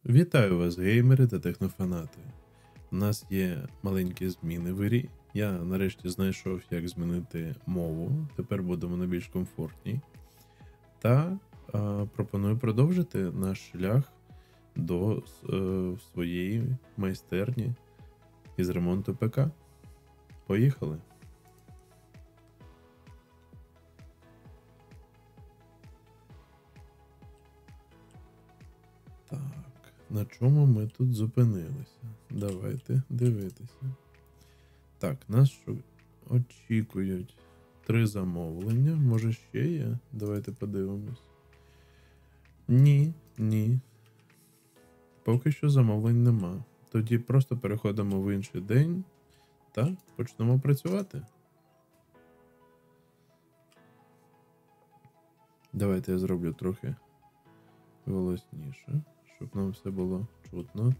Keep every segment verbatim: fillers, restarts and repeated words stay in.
Вітаю вас, геймери та технофанати. У нас є маленькі зміни в грі. Я нарешті знайшов, як змінити мову. Тепер будемо на більш комфортній. Та а, пропоную продовжити наш шлях до а, своєї майстерні із ремонту ПК. Поїхали! На чому ми тут зупинилися? Давайте дивитися. Так, нас очікують три замовлення. Може ще є? Давайте подивимось. Ні, ні. Поки що замовлень нема. Тоді просто переходимо в інший день та почнемо працювати. Давайте я зроблю трохи голосніше, щоб нам все було чутно.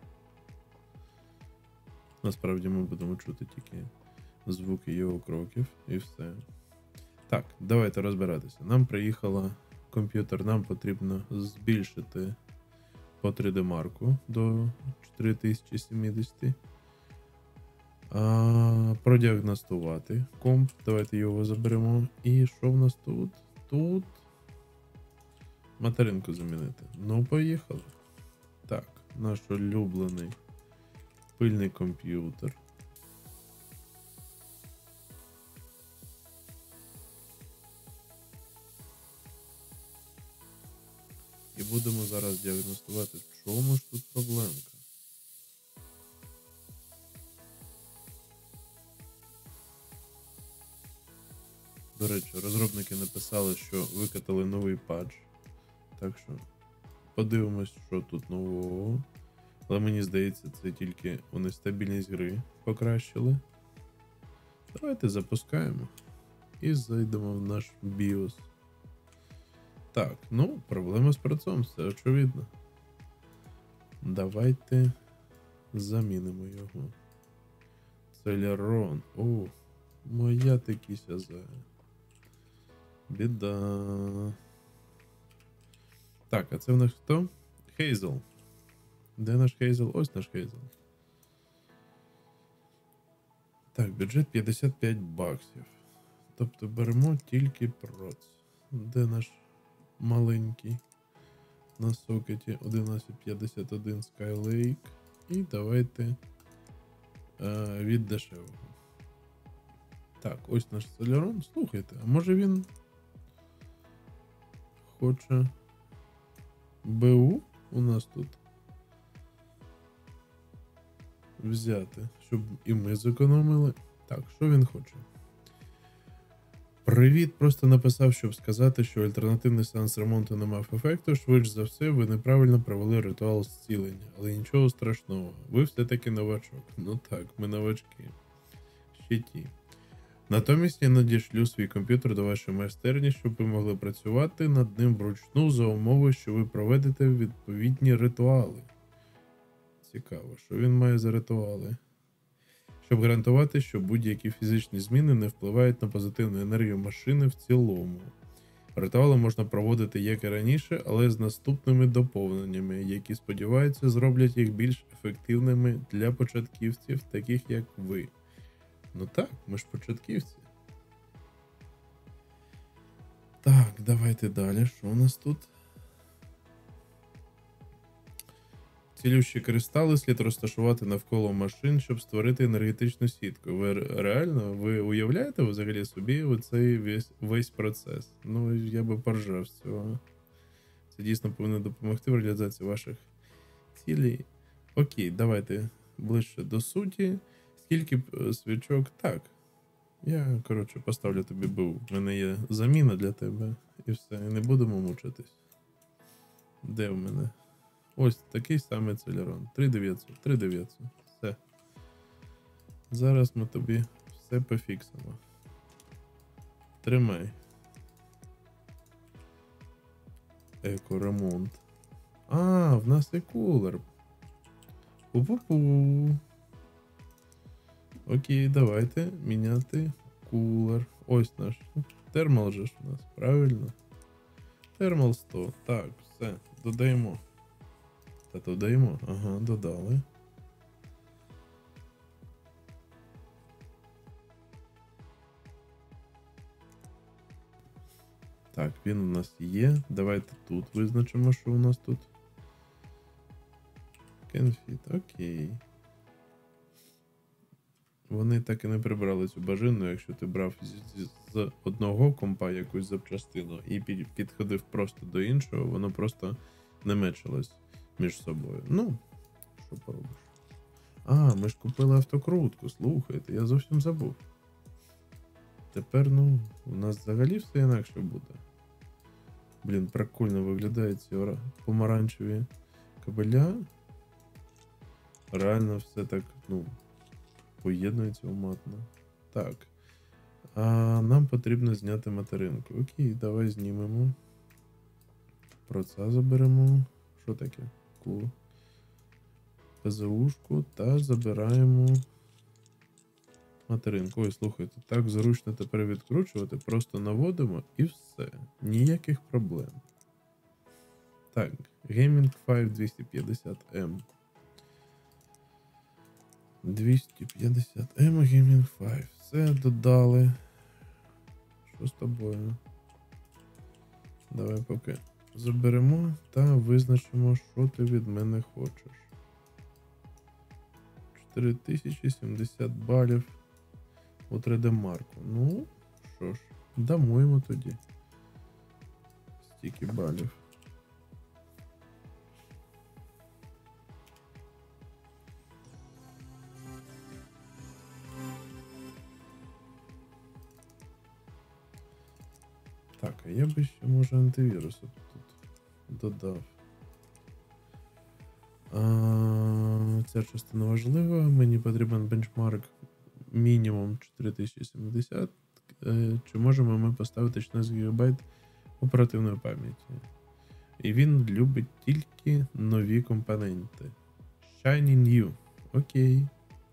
Насправді ми будемо чути тільки звуки його кроків і все. Так, давайте розбиратися. Нам приїхала комп'ютер, нам потрібно збільшити по три ді марку до чотири тисячі сімдесят. А, продіагностувати комп, давайте його заберемо. І що в нас тут? Тут материнку замінити. Ну, поїхали. Так, наш улюблений пильний комп'ютер. І будемо зараз діагностувати, в чому ж тут проблемка. До речі, розробники написали, що викатали новий патч. Так що подивимось, що тут нового. Але мені здається, це тільки вони стабільність гри покращили. Давайте запускаємо. І зайдемо в наш BIOS. Так, ну, проблема з процом, все очевидно. Давайте замінимо його. Celeron. О, моя ти кися за. Біда. Так, а це в нас хто? Хейзел. Де наш Хейзел? Ось наш Хейзел. Так, бюджет п'ятдесят п'ять баксів. Тобто беремо тільки проц. Де наш маленький? На сокеті одинадцять п'ятдесят один Skylake. І давайте е, від дешевого. Так, ось наш Celeron. Слухайте, а може він хоче БУ у нас тут взяти, щоб і ми зекономили. Так, що він хоче? Привіт, просто написав, щоб сказати, що альтернативний сеанс ремонту не мав ефекту. Швидше за все, ви неправильно провели ритуал зцілення, але нічого страшного. Ви все-таки новачок. Ну так, ми новачки. Ще ті. Натомість я надішлю свій комп'ютер до вашої майстерні, щоб ви могли працювати над ним вручну за умови, що ви проведете відповідні ритуали. Цікаво, що він має за ритуали? Щоб гарантувати, що будь-які фізичні зміни не впливають на позитивну енергію машини в цілому. Ритуали можна проводити як і раніше, але з наступними доповненнями, які, сподіваються, зроблять їх більш ефективними для початківців, таких як ви. Ну так, ми ж початківці. Так, давайте далі. Що у нас тут? Цілющі кристали слід розташувати навколо машин, щоб створити енергетичну сітку. Ви реально, ви уявляєте взагалі собі оцей весь, весь процес? Ну, я би поржав з цього. Це дійсно повинно допомогти в реалізації ваших цілей. Окей, давайте ближче до суті. Скільки свічок? Так. Я, коротше, поставлю тобі БУ. У мене є заміна для тебе. І все, не будемо мучитись. Де в мене? Ось такий самий Celeron. три дев'ятсот, три дев'ятсот. Все. Зараз ми тобі все пофіксимо. Тримай. Еко-ремонт. А, в нас і кулер. Пу-пу-пу. Окей, давайте міняти кулер. Ось наш. Термал же ж у нас, правильно? Термал сто. Так, все, додаємо. Та додаємо? Ага, додали. Так, він у нас є. Давайте тут визначимо, що у нас тут. Кенфіт, окей. Вони так і не прибрали цю бажину, якщо ти брав з, з, з одного компа якусь запчастину і під, підходив просто до іншого, воно просто не мечилось між собою. Ну, що поробиш. А, ми ж купили автокрутку, слухайте, я зовсім забув. Тепер, ну, у нас взагалі все інакше буде. Блін, прикольно виглядають ці помаранчеві кабеля. Реально все так, ну, поєднується уматно. Так. А нам потрібно зняти материнку. Окей, давай знімемо. Про це заберемо. Що таке? Ку. ПЗУшку та забираємо материнку. Ой, слухайте, так зручно тепер відкручувати. Просто наводимо і все. Ніяких проблем. Так, Gaming п'ять двісті п'ятдесят ем. двісті п'ятдесят ем Gaming п'ять. Все, додали. Що з тобою? Давай поки заберемо та визначимо, що ти від мене хочеш. чотири тисячі сімдесят балів у три де марку. Ну, що ж, дамо йому тоді. Стільки балів. Так, а я би ще, може, антивірус тут додав. А, ця частина важлива. Мені потрібен бенчмарк мінімум чотири тисячі сімдесят. Чи можемо ми поставити шістнадцять гігабайт оперативної пам'яті? І він любить тільки нові компоненти. Shiny New. Окей.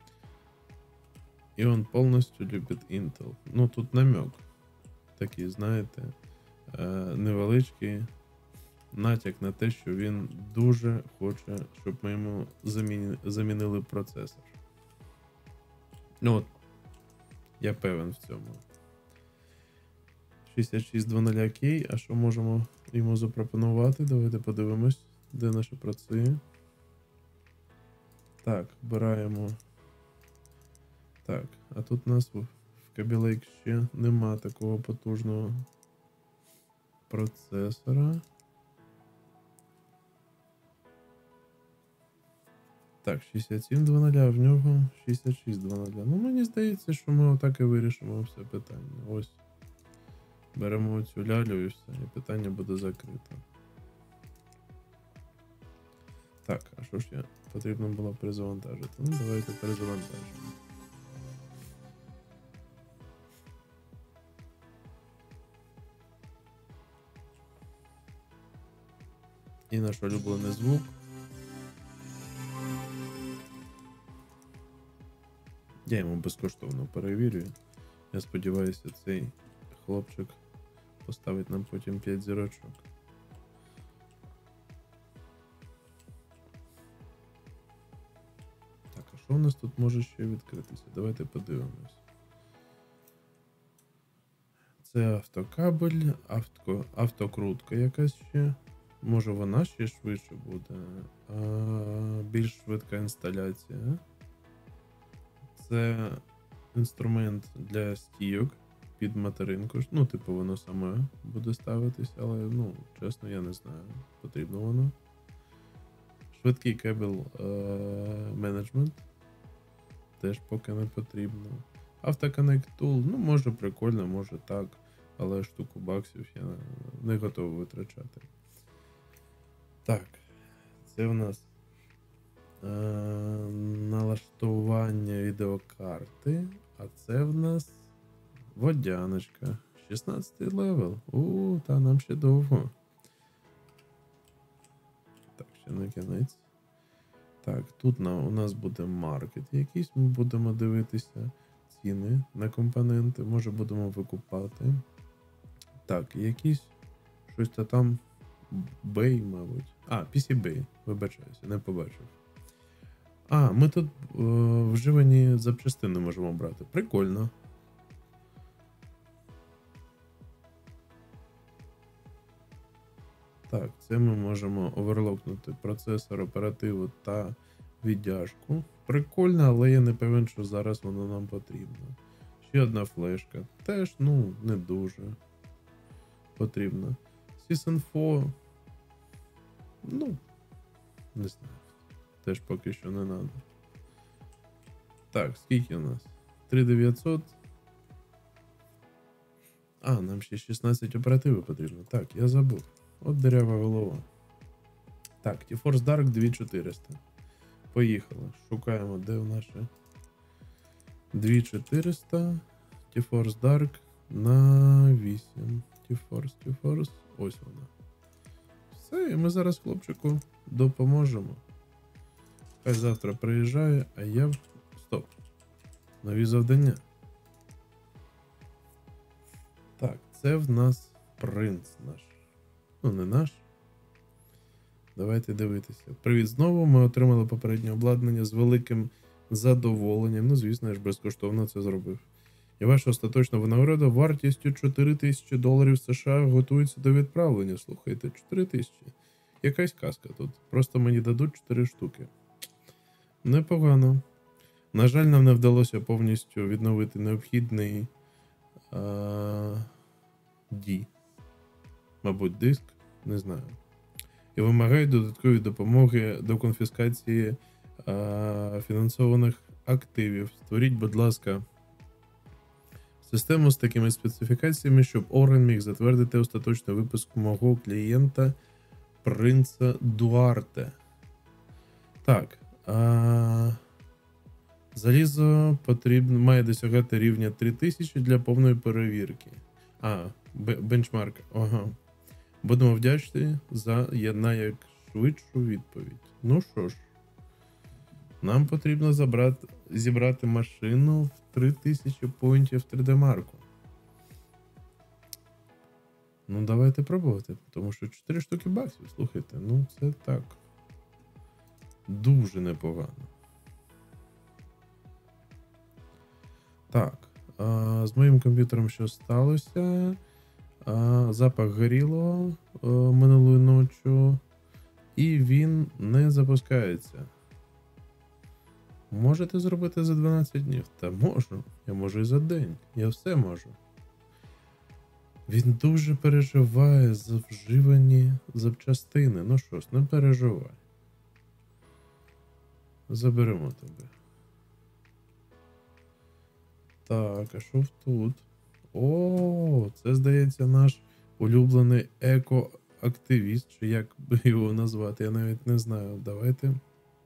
І він повністю любить Intel. Ну, тут намек. Такий, знаєте, невеличкий натяк на те, що він дуже хоче, щоб ми йому заміни, замінили процесор. Ну от, я певен в цьому. шістдесят шість двадцять окей, а що можемо йому запропонувати? Давайте подивимось, де наші працює. Так, обираємо. Так, а тут у нас в Kaby Lake ще нема такого потужного процесора. Так, шістдесят сім двадцять, а в нього шістдесят шість двадцять. Ну, мені здається, що ми отак і вирішимо все питання. Ось. Беремо цю лялю і все, і питання буде закрите. Так, а що ж я потрібно було перезавантажити? Ну, давайте перезавантажимо. І наш улюблений звук. Я йому безкоштовно перевірюю. Я сподіваюся, цей хлопчик поставить нам потім п'ять зірочок. Так, а що у нас тут може ще відкритися? Давайте подивимось. Це автокабель, авто, автокрутка якась ще. Може вона ще швидше буде, а, більш швидка інсталяція. Це інструмент для стійок під материнку. Ну, типу, воно саме буде ставитись, але, ну, чесно, я не знаю, потрібно воно. Швидкий кабель менеджмент. Теж поки не потрібно. Автоконнект Tool, ну, може прикольно, може так, але штуку баксів я не готовий витрачати. Так, це в нас е, налаштування відеокарти, а це в нас водяночка. шістнадцятий левел. У, та нам ще довго. Так, ще на кінець. Так, тут на, у нас буде маркет якийсь, ми будемо дивитися ціни на компоненти, може будемо викупати. Так, якісь щось то там Бей, мабуть. А, пі сі Бей, вибачаюся, не побачив. А, ми тут е, вживані запчастини можемо брати. Прикольно. Так, це ми можемо оверлокнути процесор, оперативу та віддяжку. Прикольно, але я не певен, що зараз воно нам потрібно. Ще одна флешка. Теж, ну, не дуже потрібно. Сісінфо. Ну, не знаю. Теж поки що не треба. Так, скільки у нас? три тисячі дев'ятсот. А, нам ще шістнадцять оперативи потрібно. Так, я забув. От дерева голова. Так, GeForce Dark дві тисячі чотириста. Поїхали. Шукаємо, де у наші дві тисячі чотириста. GeForce Dark на вісім. GeForce, GeForce. Ось вона. Все, і ми зараз хлопчику допоможемо. Хай завтра приїжджає, а я... Стоп. Нові завдання. Так, це в нас принц наш. Ну, не наш. Давайте дивитися. Привіт знову. Ми отримали попереднє обладнання з великим задоволенням. Ну, звісно, я ж безкоштовно це зробив. І ваша остаточна винагорода вартістю чотири тисячі доларів США готується до відправлення. Слухайте, чотири тисячі. Якась казка тут. Просто мені дадуть чотири штуки. Непогано. На жаль, нам не вдалося повністю відновити необхідний а... ді. Мабуть, диск. Не знаю. І вимагають додаткові допомоги до конфіскації а, фінансованих активів. Створіть, будь ласка, систему з такими специфікаціями, щоб орган міг затвердити остаточний випуск мого клієнта принца Дуарте. Так. А, залізо потрібно, має досягати рівня три тисячі для повної перевірки. А, бенчмарк. Ага. Будемо вдячні за найшвидшу відповідь. Ну що ж, нам потрібно забрати, зібрати машину в три тисячі поінтів три ді Марку. Ну, давайте пробувати, тому що чотири штуки баксів, слухайте, ну це так. Дуже непогано. Так, а, з моїм комп'ютером що сталося? А, запах горілого а, минулої ночі, і він не запускається. Можете зробити за дванадцять днів? Та можу. Я можу і за день. Я все можу. Він дуже переживає за вживані запчастини. Ну що ж, не переживай. Заберемо тебе. Так, а що тут? О, це, здається, наш улюблений еко-активіст, чи як би його назвати, я навіть не знаю. Давайте.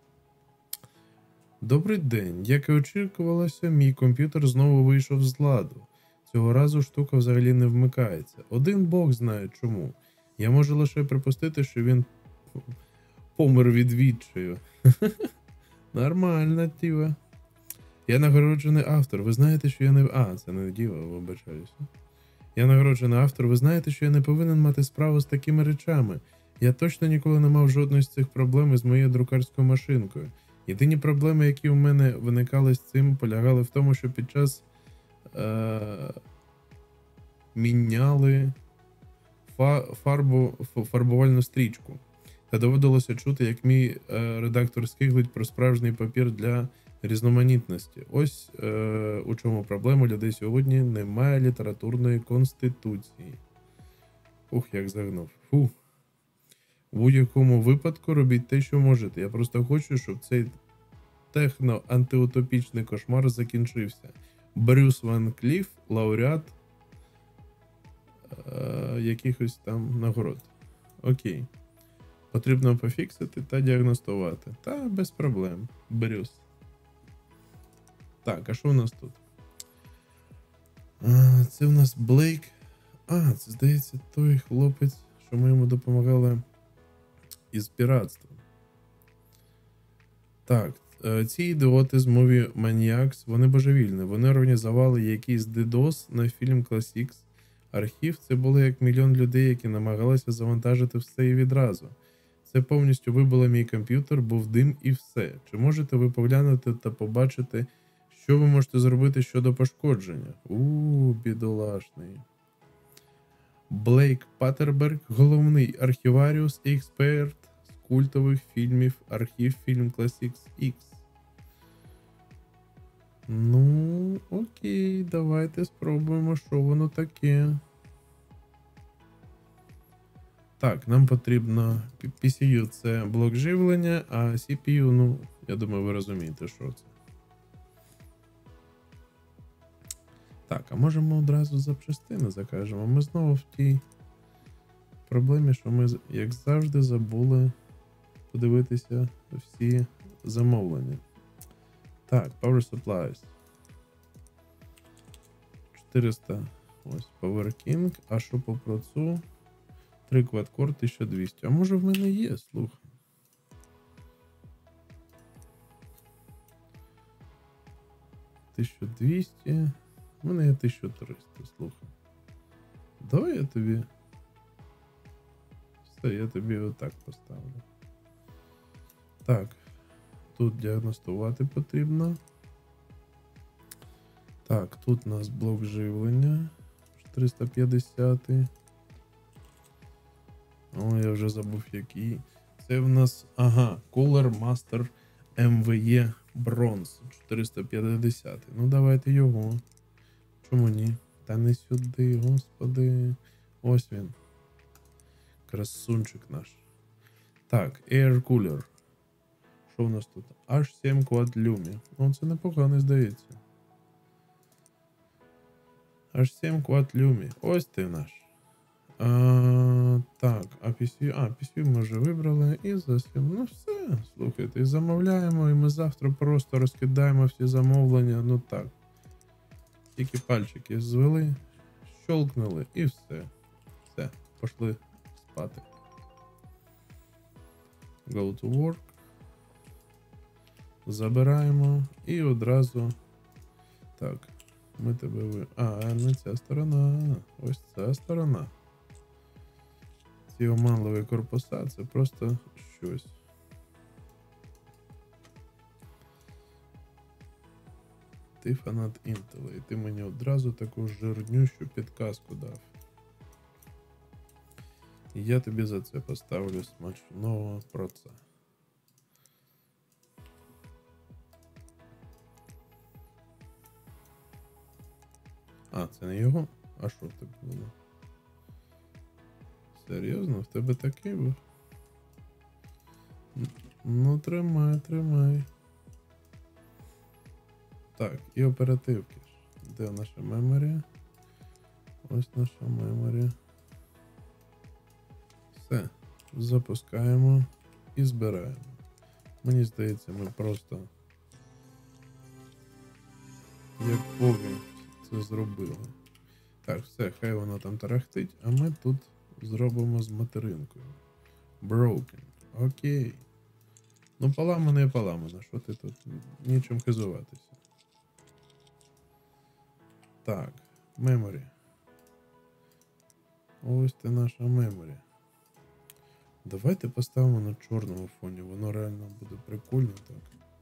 Добрий день. Як і очікувалося, мій комп'ютер знову вийшов з ладу. Цього разу штука взагалі не вмикається. Один бог знає чому. Я можу лише припустити, що він помер від відчаю. Нормально, Тіва. Я нагороджений автор. Ви знаєте, що я не... А, це не діва, вибачаюся. Я нагороджений автор. Ви знаєте, що я не повинен мати справу з такими речами. Я точно ніколи не мав жодної з цих проблем із моєю друкарською машинкою. Єдині проблеми, які у мене виникали з цим, полягали в тому, що під час е- міняли фа- фарбу, фарбувальну стрічку. Та доводилося чути, як мій е- редактор скиглить про справжній папір для різноманітності. Ось е- у чому проблема. У людей сьогодні немає літературної конституції. Ух, як загнув. Фух. У будь-якому випадку робіть те, що можете. Я просто хочу, щоб цей техно-антиутопічний кошмар закінчився. Брюс Ван Кліф, лауреат е- якихось там нагород. Окей. Потрібно пофіксити та діагностувати. Та без проблем. Брюс. Так, а що у нас тут? А, це у нас Блейк. А, це, здається, той хлопець, що ми йому допомагали із піратством. Так, ці ідіоти з мові Maniacs, вони божевільні. Вони організували якийсь дедос на фільм Classics, Архів це було як мільйон людей, які намагалися завантажити все і відразу. Це повністю вибило мій комп'ютер, був дим і все. Чи можете ви поглянути та побачити, що ви можете зробити щодо пошкодження? Ууу, бідолашний. Блейк Паттерберг, головний архіваріус і експерт з культових фільмів Архів Фільм Classics X. Ну, окей, давайте спробуємо, що воно таке. Так, нам потрібно пі сі ю це блок живлення, а сі пі ю, ну, я думаю, ви розумієте, що це. Так, а можемо одразу запчастини закажемо. Ми знову в тій проблемі, що ми, як завжди, забули подивитися всі замовлення. Так, Power Supplies. чотириста. Ось, Power King. А що по процу? три квадкор тисяча двісті. А може в мене є, слухай. тисяча двісті. У мене є тисяча триста, слухай. Давай я тобі... Все, я тобі отак поставлю. Так. Тут діагностувати потрібно. Так, тут у нас блок живлення. чотириста п'ятдесят. О, я вже забув який. Це в нас, ага, Cooler Master ем ве е Bronze чотириста п'ятдесят. Ну давайте його. Чому ні? Та не сюди, господи. Ось він. Красунчик наш. Так, Air Cooler. Що у нас тут? аж сім Quad Lumi. Ну, це непогано, здається. аж сім Quad Lumi. Ось ти наш. А, так, а пі сі ю, а, пі сі ю ми вже вибрали. І за сім. Ну все, слухайте, замовляємо, і ми завтра просто розкидаємо всі замовлення. Ну так. Тільки пальчики звели, щолкнули і все. Все, пішли спати. Go to work. Забираємо і одразу. Так, ми тебе ви... А, не ця сторона. Ось ця сторона. Ці оманливі корпуса, це просто щось. Ти фанат Intel, і ти мені одразу таку жирнющу підказку дав. І я тобі за це поставлю смачного проца. А, це не його? А що в тебе було? Серйозно? В тебе такий був? Ну, тримай, тримай. Так, і оперативки. Де наша меморі? Ось наша меморі. Все. Запускаємо і збираємо. Мені здається, ми просто як боги це зробили. Так, все, хай воно там тарахтить, а ми тут зробимо з материнкою. Broken. Окей. Ну, поламано і поламано. Що ти тут? Нічим хизуватися. Так, меморі. Ось це наша меморі. Давайте поставимо на чорному фоні. Воно реально буде прикольно так.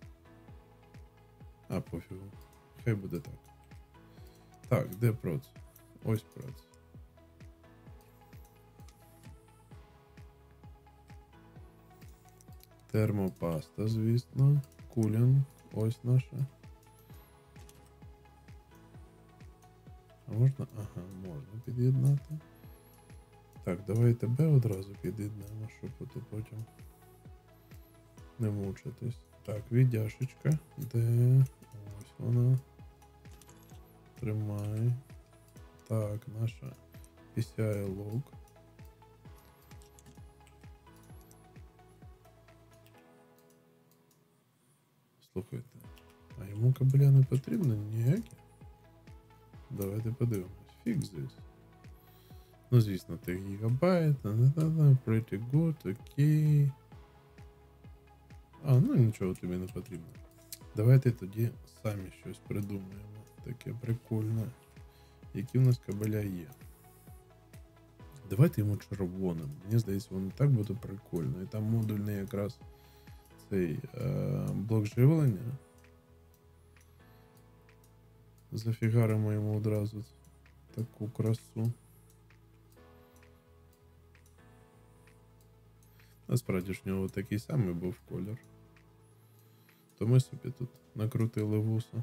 А, пофігу. Хай буде так. Так, де проц? Ось проц. Термопаста, звісно. Кулінг. Ось наша. А можна? Ага, можна під'єднати. Так, давай тебе одразу під'єднаємо, щоб потім не мучитись. Так, віддяшечка. Де? Ось вона. Тримай. Так, наша пі сі ай log. Слухайте, а йому кабеля не потрібно ніякі? Давайте подивимось. Fix this. Ну, звісно, три гігабайт. Pretty good, окей. А, ну нічого тобі не потрібно. Давайте тоді самі щось придумаємо. Таке прикольне. Які в нас кабеля є. Давайте йому червоним. Мені здається, воно так буде прикольно. І там модульний якраз цей е, блок живлення. Зафігаримо йому одразу таку красу. Насправді ж в нього такий самий був колір. То ми собі тут накрутили вуса.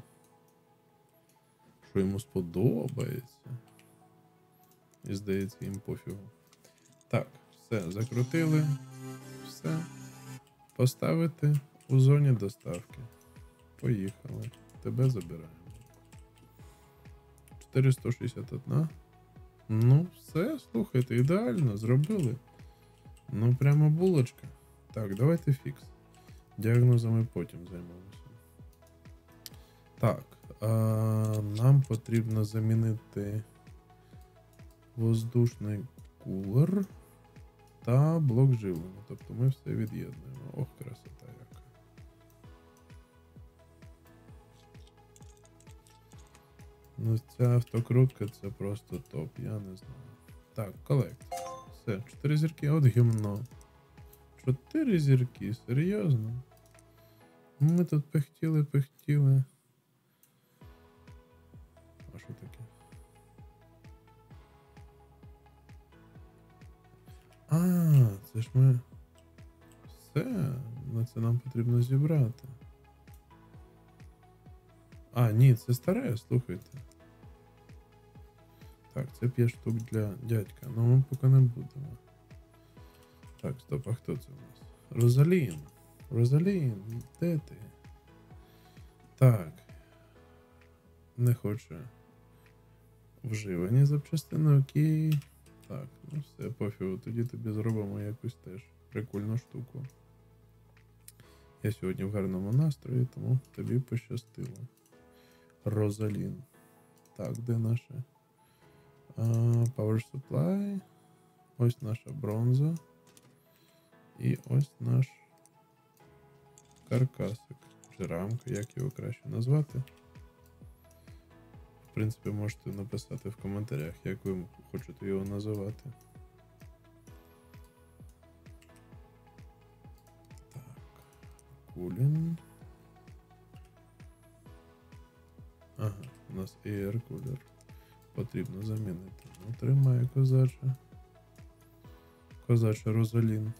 Що йому сподобається. І здається, їм пофігу. Так, все, закрутили. Все. Поставити у зоні доставки. Поїхали. Тебе забираємо. чотириста шістдесят один. Ну, все, слухайте, ідеально, зробили. Ну, прямо булочка. Так, давайте фікс. Діагнозами потім займемося. Так, а, нам потрібно замінити воздушний кулер та блок живлення. Тобто ми все від'єднуємо. Ох, красота яка. Ну, ця автокрутка це просто топ, я не знаю. Так, колект. Все, чотири зірки, от гімно. Чотири зірки, серйозно? Ми тут пихтіли, пихтіли. А що таке? А, це ж ми... Все, на це нам потрібно зібрати. А, ні, це старе, слухайте. Так, це п'ять штук для дядька, але ми поки не будемо. Так, стоп, а хто це у нас? Розалін. Розалін, де ти? Так. Не хоче. Вживані запчастини, окей. Так, ну все, пофігу, тоді тобі зробимо якусь теж прикольну штуку. Я сьогодні в гарному настрої, тому тобі пощастило. Розалін. Так, де наше? Uh, Power Supply. Ось наша бронза. І ось наш каркасик. Чи рамка, як його краще назвати. В принципі, можете написати в коментарях, як ви хочете його називати. Так. Кулін. Ага, у нас Air Cooler. Потрібно замінити. Ну, тримає козача. Козача Розалін.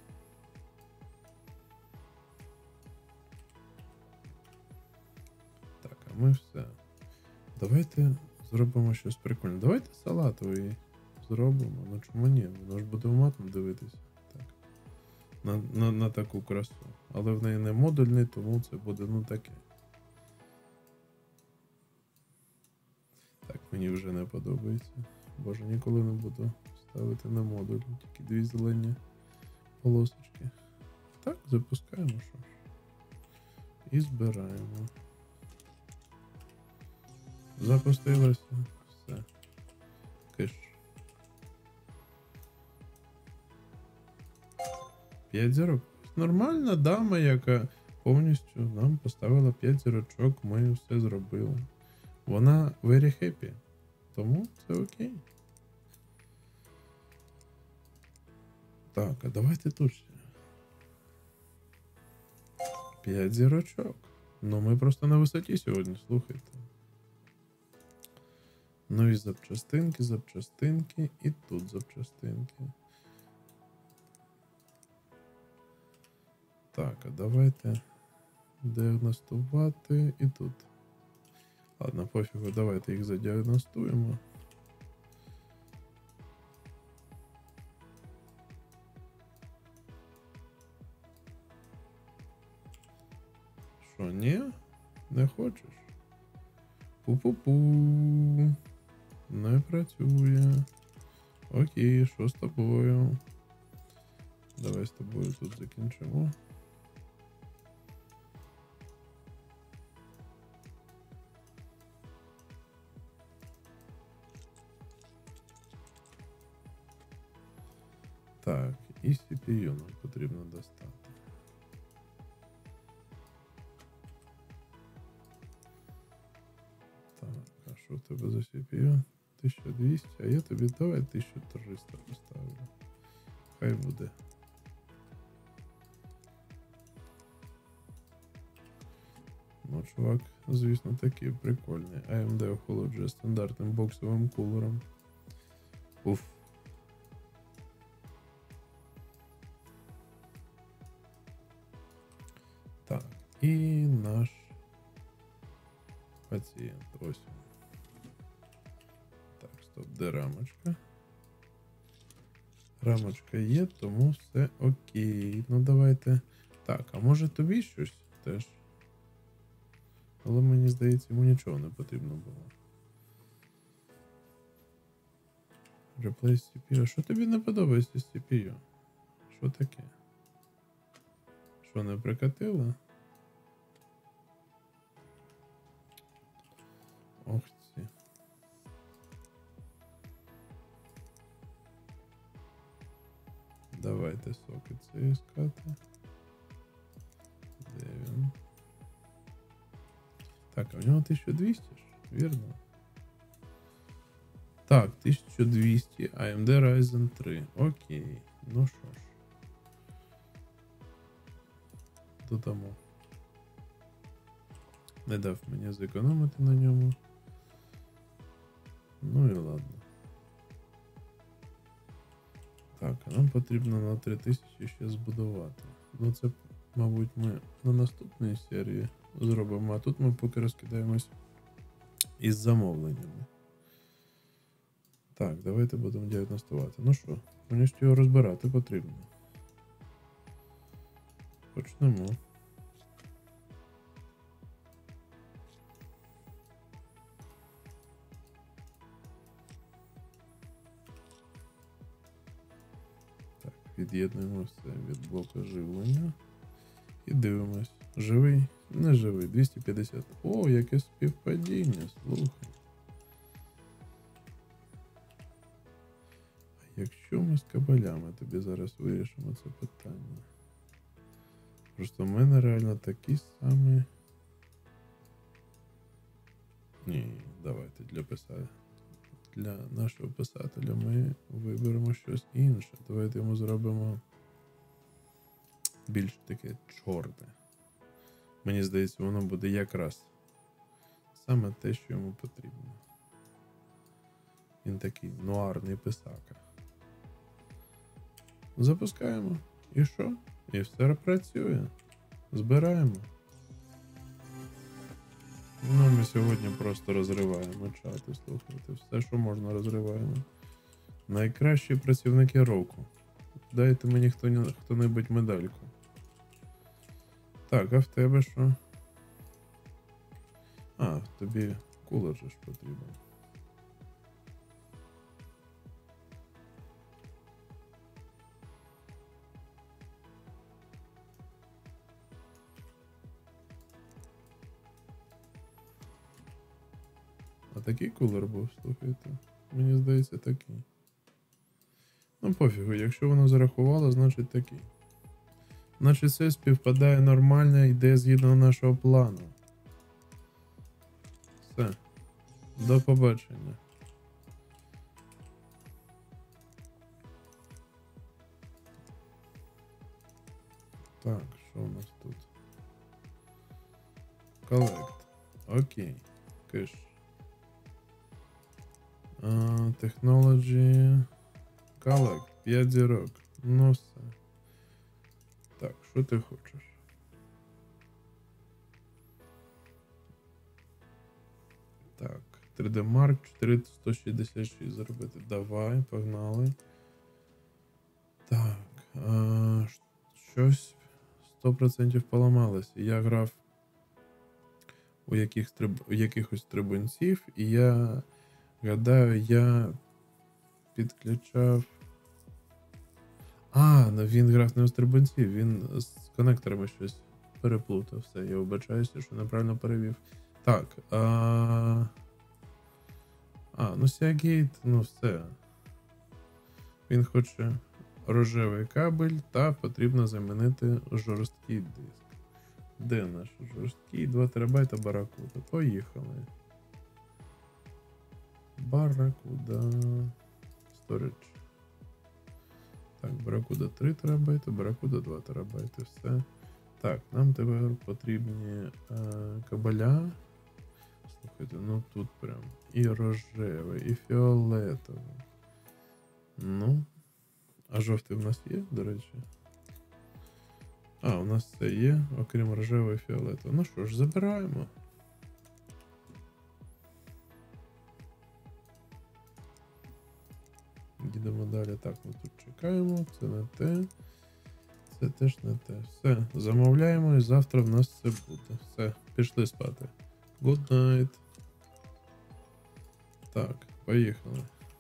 Так, а ми все. Давайте зробимо щось прикольне. Давайте салатовий зробимо. Ну чому ні? Воно ж буде матом дивитися. Так. На, на, на таку красу. Але в неї не модульний, тому це буде ну таке. Так, мені вже не подобається. Боже, ніколи не буду ставити на модуль. Тільки дві зелені полосочки. Так, запускаємо що ж. І збираємо. Запустилося. Все. Киш. П'ять зірок. Нормальна дама, яка повністю нам поставила п'ять зірочок. Ми все зробили. Вона very happy. Тому це окей. Так, а давайте тут ще. п'ять зірочок. Ну ми просто на висоті сьогодні, слухайте. Нові запчастинки, запчастинки і тут запчастинки. Так, а давайте діагностувати і тут. Ладно, пофігу, давайте їх задіагностуємо. Що, ні? Не хочеш? Пу-пу-пу. Не працює. Окей, що з тобою? Давай з тобою тут закінчимо. Так, і сі пі ю нам потрібно достати. Так, а що в тебе за сі пі ю? тисяча двісті, а я тобі давай тисячу триста поставлю. Хай буде. Ну, чувак, звісно, такий прикольний. ей ем ді охолоджує стандартним боксовим кулером. Уф. Так, і наш пацієнт. Ось він. Так, стоп, де рамочка? Рамочка є, тому все окей. Ну давайте. Так, а може тобі щось теж? Але мені здається, йому нічого не потрібно було. Replace сі пі ю. Що тобі не подобається з сі пі ю? Що таке? Що, не прикатило? Ох ці. Давайте сокет це іскати. Де він? Так, а у нього тисяча двісті ж, вірно? Так, тисяча двісті, ей ем ді Ryzen три. Окей, ну що ж. Додамо. Не дав мені зекономити на ньому. Ну і ладно. Так, а нам потрібно на три тисячі ще збудувати. Ну це, мабуть, ми на наступній серії зробимо, а тут ми поки розкидаємось із замовленнями. Так, давайте будемо діагностувати. Ну що, повністю його розбирати потрібно. Почнемо. Так, від'єднуємо все від блоку живлення. І дивимось. Живий? Не живий. двісті п'ятдесят. О, яке співпадіння, слухай. А якщо ми з кабелями тобі зараз вирішимо це питання? Просто в мене реально такі самі... Ні, давайте для писателя. Для нашого писателя ми виберемо щось інше. Давайте йому зробимо більш таке чорне. Мені здається, воно буде якраз саме те, що йому потрібно. Він такий нуарний писака. Запускаємо. І що? І все працює. Збираємо. Ну, ми сьогодні просто розриваємо чати, слухайте. Все, що можна, розриваємо. Найкращі працівники року. Дайте мені хто, хто-небудь медальку. Так, а в тебе що? А, тобі кулер же ж потрібен. А такий кулер був, слухайте. Мені здається, такий. Ну пофігу, якщо воно зарахувало, значить такий. Значить все співпадає нормально, йде згідно нашого плану. Все. До побачення. Так, що у нас тут? Collect. Окей. Кеш. Technology. Collect. п'ять зірок. Ну все. Так, що ти хочеш? Так, три де Mark чотириста шістдесят шість зробити. Давай, погнали. Так, а, щось сто відсотків поламалося. Я грав у, яких триб... у якихось трибунців, і я гадаю, я підключав. А, ну він грав не у стрибунців, він з конекторами щось переплутав. Все, я вибачаюся, що неправильно перевів. Так, а... А, ну Seagate, ну все. Він хоче рожевий кабель та потрібно замінити жорсткий диск. Де наш жорсткий? два терабайта баракуда. Поїхали. Барракуда. Storage. Так, Барракуда три терабайти, Барракуда два терабайти. Все. Так, нам тепер потрібні е, кабеля. Слухайте, ну тут прям і рожевий, і фіолетовий. Ну. А жовтий в нас є, до речі? А, у нас це є, окрім рожевого і фіолетового. Ну що ж, забираємо. Їдемо далі. Так, ми тут чекаємо. Це не те. Це теж не те. Все, замовляємо і завтра в нас це буде. Все, пішли спати. Good night. Так, поїхали.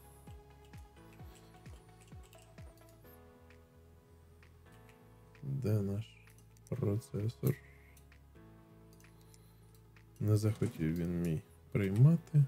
Де наш процесор? Не захотів він мій приймати.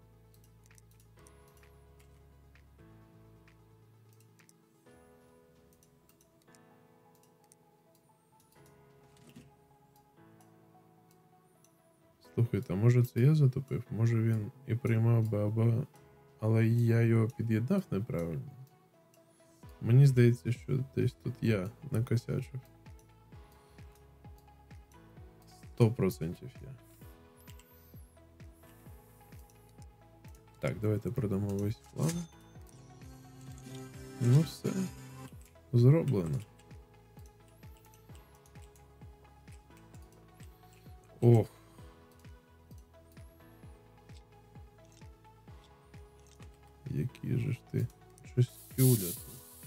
Слухайте, а може це я затопив? Може він і приймав би, або... але я його під'єднав неправильно? Мені здається, що десь тут я накосячив. Сто процентів я. Так, давайте продамо весь план. Ну все. Зроблено. Ох. Який же ж ти чистюля тут.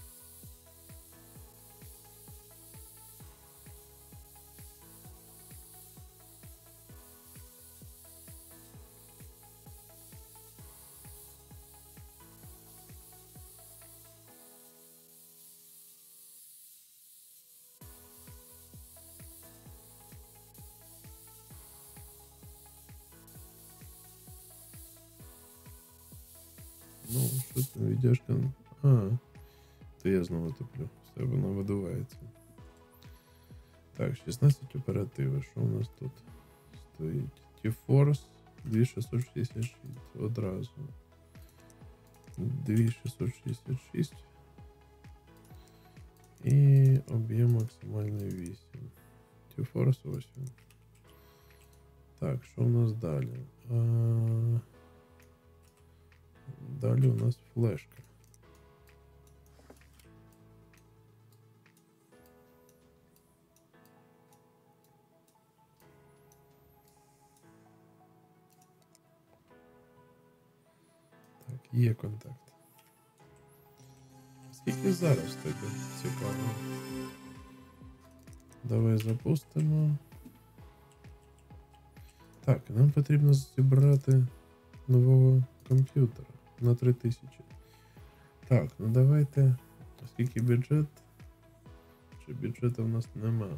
Ну, що там віддяжка? А, то я знову топлю. Все, воно видувається. Так, шістнадцять оперативи. Що у нас тут стоїть? T-Force дві тисячі шістсот шістдесят шість. Одразу. дві тисячі шістсот шістдесят шість. І об'єм максимальний вісім. T-Force ось він. Так, що у нас далі? А... Далі у нас флешка. Так, є контакт. Скільки зараз тобі цікаво? Давай запустимо. Так, нам потрібно зібрати нового комп'ютера на три тисячі. Так, ну давайте. Скільки бюджет? Чи бюджету в нас нема?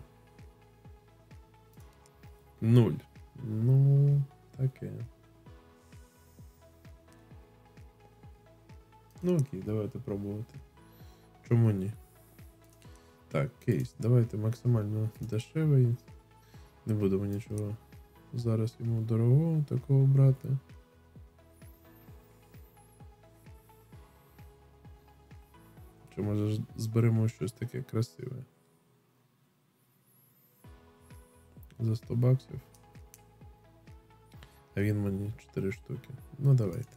Нуль. Ну, таке. Ну окей, давайте пробувати. Чому ні? Так, кейс. Давайте максимально дешевий. Не будемо нічого зараз йому дорогого такого брати. Чи може зберемо щось таке красиве? За сто баксів. А він мені чотири штуки. Ну давайте.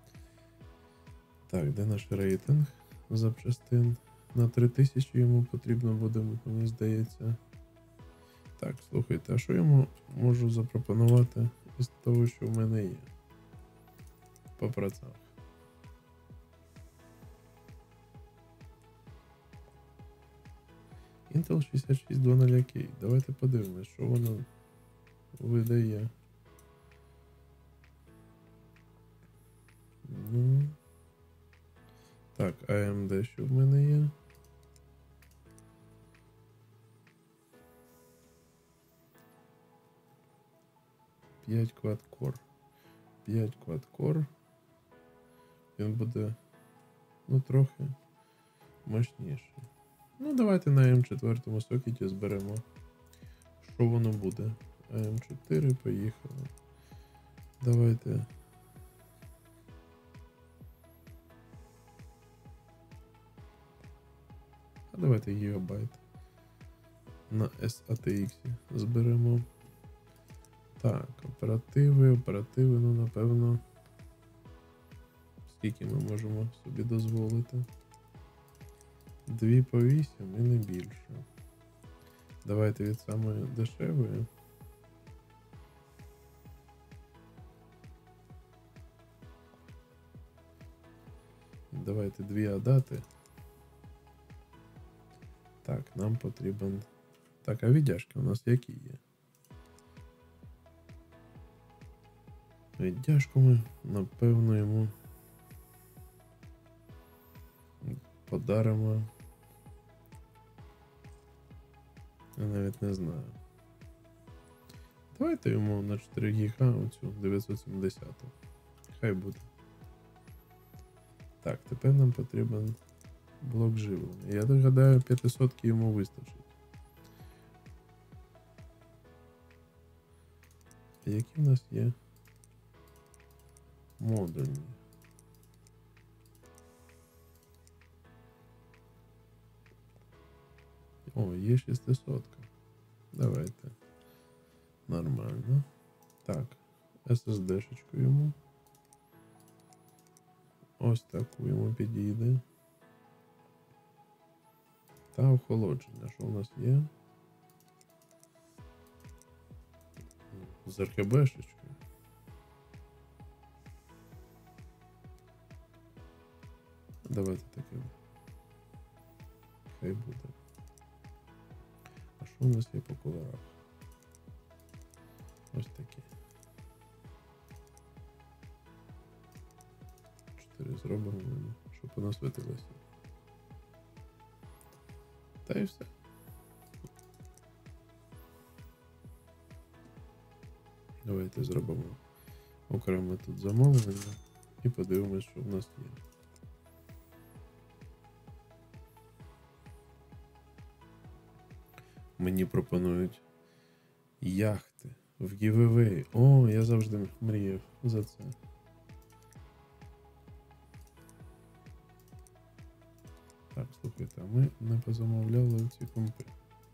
Так, де наш рейтинг запчастин? На три тисячі йому потрібно буде, мені здається. Так, слухайте, а що йому можу запропонувати із того, що в мене є? По працях. Intel шістдесят шість двадцять кей. Давайте подивимось, що воно видає. Ну. Так, ей ем ді що в мене є? п'ять квадкор. п'ять квадкор. Він буде, ну, трохи мощніший. Ну, давайте на ем чотири сокеті зберемо. Що воно буде? ем чотири, поїхали. Давайте. Давайте гігабайт на ес ей ти ікс зберемо. Так, оперативи, оперативи, ну напевно. Скільки ми можемо собі дозволити? Дві по вісім і не більше. Давайте від самої дешевої. Давайте дві адати. Так, нам потрібен... Так, а віддяжки у нас які є? Віддяжку ми, напевно, йому подаримо. Я навіть не знаю. Давайте йому на чотири гіга оцю дев'ятсот сімдесят. Хай буде. Так, тепер нам потрібен блок живлення. Я догадаю, п'ятисот йому вистачить. Які в нас є модульні? О, є шістсот. Давайте. Нормально. Так, ес ес ді-шечку йому. Ось таку йому підійде. Та охолодження. Що у нас є? З ар ге бе-шечкою. Давайте таке. Хай буде. А що у нас є по кольорах? Ось такі. Чотири зробимо, щоб у нас світилося. Та і все. Давайте зробимо окремо тут замовлення і подивимось, що в нас є. Мені пропонують яхти в гівевей. О, я завжди мріяв за це. Так, слухайте, а ми не позамовляли ці компи.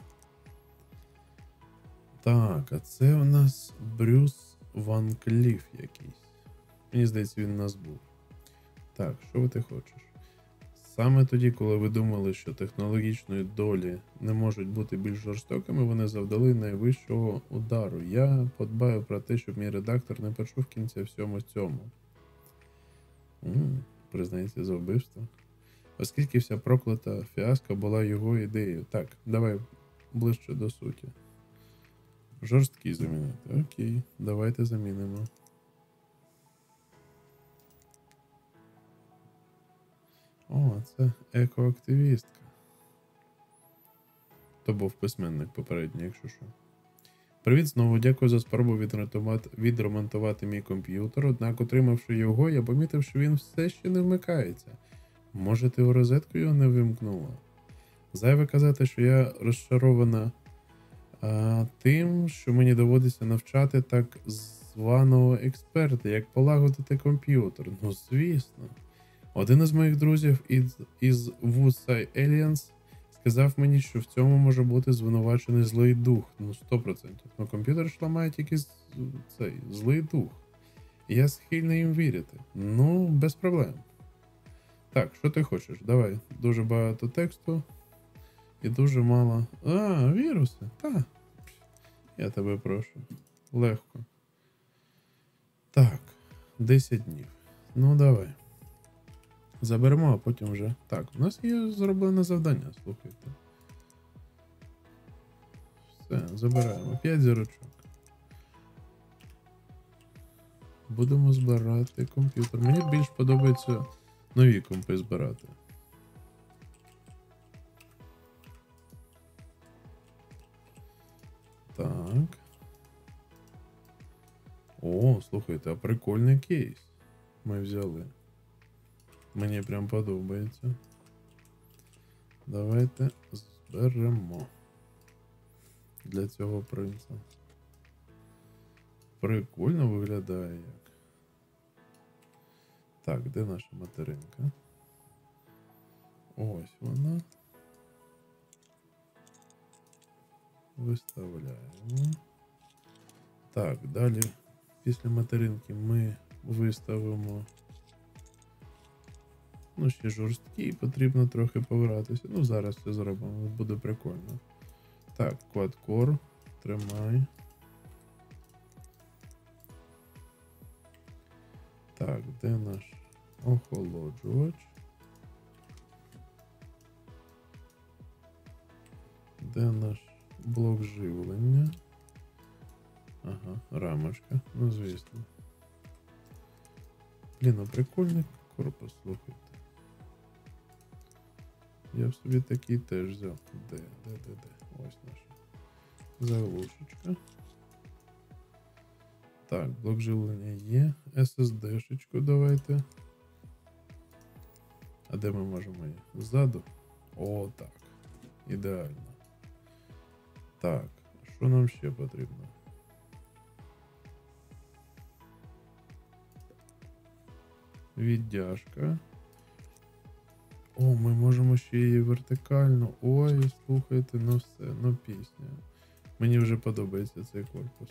Так, а це у нас Брюс Ван Кліф якийсь. Мені здається, він у нас був. Так, що ти хочеш? Саме тоді, коли ви думали, що технологічної долі не можуть бути більш жорстокими, вони завдали найвищого удару. Я подбаю про те, щоб мій редактор не почув кінця всьому цьому. М-м, признається за вбивство. Оскільки вся проклята фіаско була його ідеєю. Так, давай ближче до суті. Жорсткий замінити. Окей, давайте замінимо. О, це екоактивістка. То був письменник попередній, якщо що. Привіт знову, дякую за спробу відремонтувати мій комп'ютер, однак, отримавши його, я помітив, що він все ще не вмикається. Може, ти у розетку його не вимкнула? Зайве казати, що я розчарована а, тим, що мені доводиться навчати так званого експерта, як полагодити комп'ютер. Ну, звісно. Один із моїх друзів із, із Woodside Aliens сказав мені, що в цьому може бути звинувачений злий дух. Ну, сто відсотків. Ну, комп'ютер ж ламає тільки цей злий дух. І я схильний їм вірити. Ну, без проблем. Так, що ти хочеш? Давай. Дуже багато тексту. І дуже мало. А, віруси? Та. Я тебе прошу. Легко. Так. десять днів. Ну, давай. Заберемо, а потім вже. Так, у нас є зроблене завдання, слухайте. Все, забираємо. п'ять зірочок. Будемо збирати комп'ютер. Мені більш подобається нові компи збирати. Так. О, слухайте, а прикольний кейс ми взяли. Мені прям подобається. Давайте зберемо для цього принца. Прикольно виглядає як. Так, де наша материнка? Ось вона. виставляємо. Так, далі після материнки ми виставимо. Ну, ще жорсткі, потрібно трохи погратися. Ну, зараз це зробимо, буде прикольно. Так, квадкор, тримай. Так, де наш охолоджувач? Де наш блок живлення? Ага, рамочка, ну звісно. Блін, ну прикольний корпус, слухайте. Я б собі такий теж взяв. Де, де, де, де? Ось наша заглушечка. Так, блок живлення є. ес ес ді-шечку давайте. А де ми можемо її? Ззаду? О, так. Ідеально. Так, що нам ще потрібно? Віддяжка. О, ми можемо ще її вертикально. Ой, слухайте, ну все, ну пісня. Мені вже подобається цей корпус.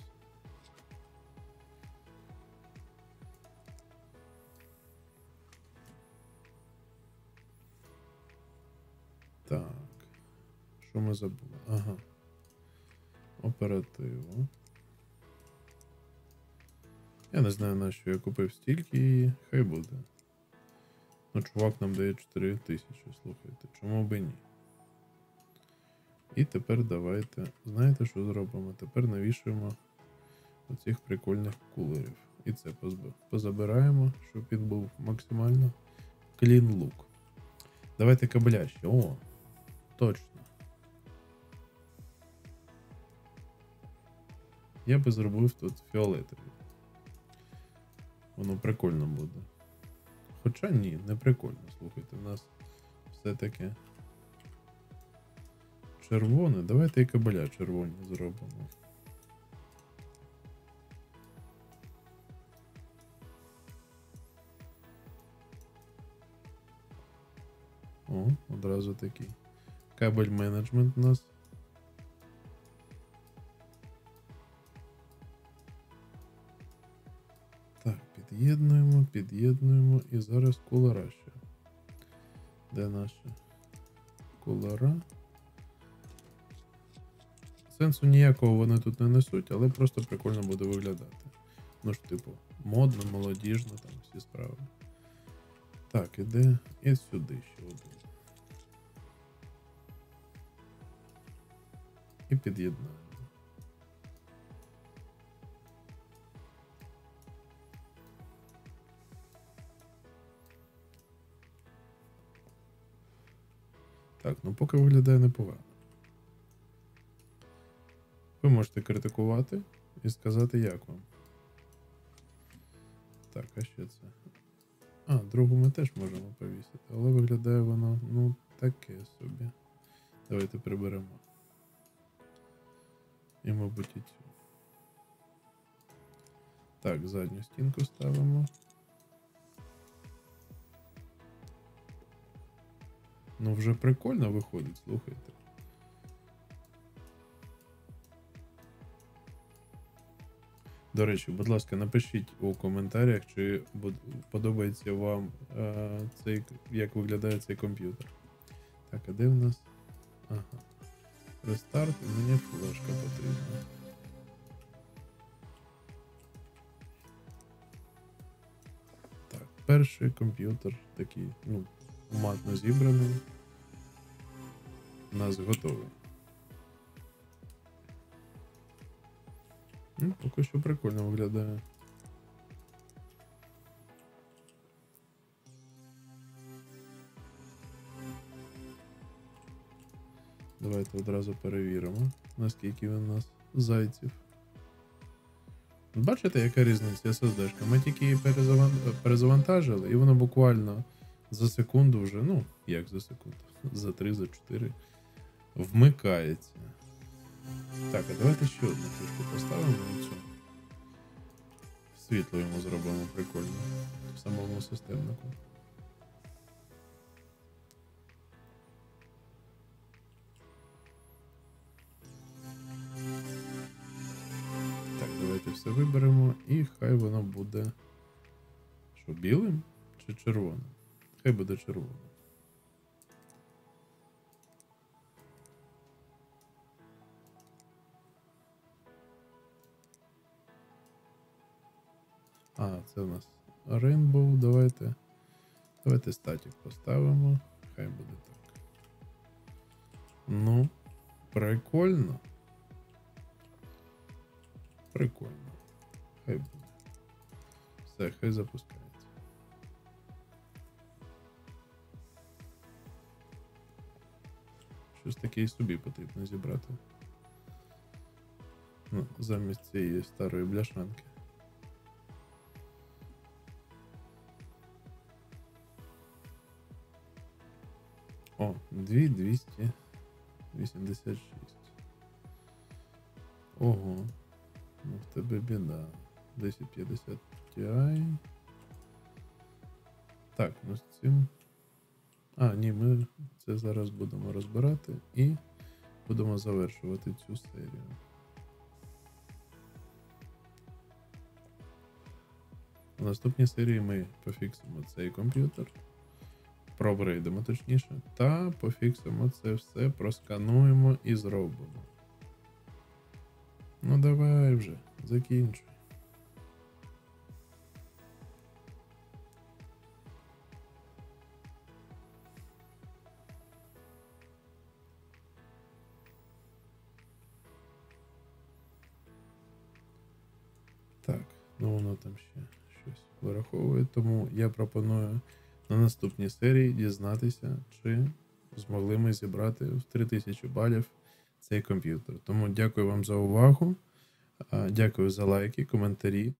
Так. Що ми забули? Ага. Оперативу. Я не знаю, на що я купив стільки її. Хай буде. Ну, чувак нам дає чотири тисячі, слухайте. Чому би ні? І тепер давайте. Знаєте, що зробимо? Тепер навішуємо оцих прикольних кулерів. І це позабираємо, щоб він був максимально clean look. Давайте кабеля ще. О, точно. Я би зробив тут фіолетовий. Воно прикольно буде. Хоча ні, не прикольно, слухайте, у нас все-таки червоне. Давайте і кабеля червоні зробимо. О, одразу такий. Кабель менеджмент у нас. Так, під'єднуємо, під'єднуємо і зараз кулера ще. Де наші кулера? Сенсу ніякого вони тут не несуть, але просто прикольно буде виглядати. Ну ж, типу, модно, молодіжно, там всі справи. Так, іде і сюди ще один. І під'єднаємо. Так, ну поки виглядає непогано. Ви можете критикувати і сказати, як вам. Так, а ще це. А, другу ми теж можемо повісити, але виглядає воно, ну, таке собі. Давайте приберемо. І, мабуть, і цю. Так, задню стінку ставимо. Ну, вже прикольно виходить, слухайте. До речі, будь ласка, напишіть у коментарях, чи подобається вам е, цей, як виглядає цей комп'ютер. Так, а де в нас? Ага. Рестарт, і мені флешка потрібна. Так, перший комп'ютер такий, ну, матно зібраний. У нас готовий. Ну, поки що прикольно виглядає. Давайте одразу перевіримо, наскільки він у нас зайців. Бачите, яка різниця ес ес ді-шка? Ми тільки її перезавантажили, і воно буквально за секунду вже, ну, як за секунду, за три, за чотири вмикається. Так, а давайте ще одну фішку поставимо на цю. Світло йому зробимо прикольно в самому системнику. Давайте все виберемо і хай воно буде. Що, білим чи червоним? Хай буде червоним. А, це у нас Rainbow. Давайте. Давайте статік поставимо. Хай буде так. Ну, прикольно. Прикольно. Хай буде. Все, хай запускається. Щось таке і собі потрібно зібрати. Ну, замість цієї старої бляшанки. О, дві двісті вісімдесят шість. Ого. Ну в тебе біда. десять п'ятдесят Ti. Так, ну з цим. А, ні, ми це зараз будемо розбирати і будемо завершувати цю серію. У наступній серії ми пофіксимо цей комп'ютер, проапгрейдимо точніше, та пофіксимо це все, проскануємо і зробимо. Ну давай вже, закінчуй. Так, ну воно там ще щось вираховує, тому я пропоную на наступній серії дізнатися, чи змогли ми зібрати в три тисячі балів цей комп'ютер. Тому дякую вам за увагу, дякую за лайки, коментарі.